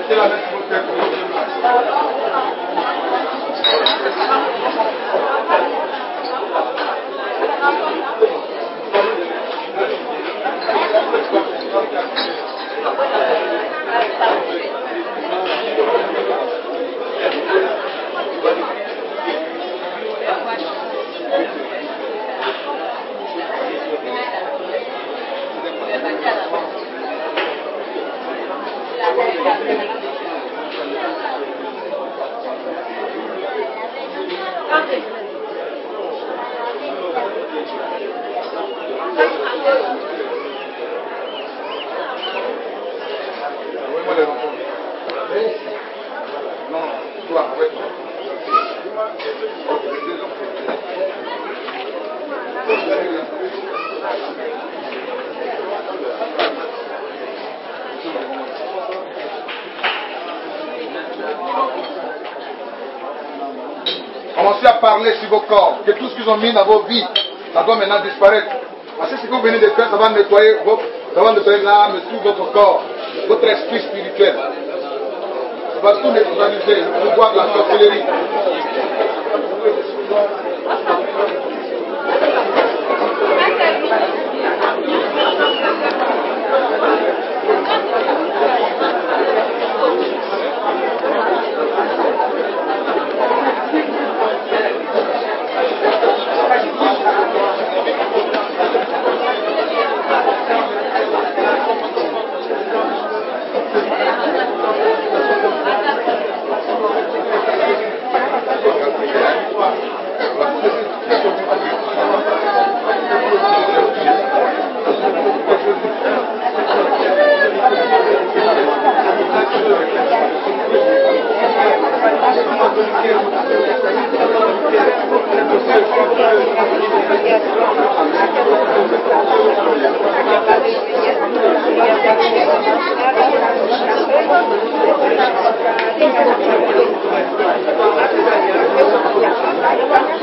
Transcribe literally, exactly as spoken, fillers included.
Commencez à parler sur vos corps, que tout ce qu'ils ont mis dans vos vies, ça doit maintenant disparaître. Parce que ce que vous venez de faire, ça va nettoyer votre, ça va nettoyer l'âme et tout votre corps, votre esprit spirituel. Ça va tout neutraliser, le pouvoir de la sorcellerie. Thank you.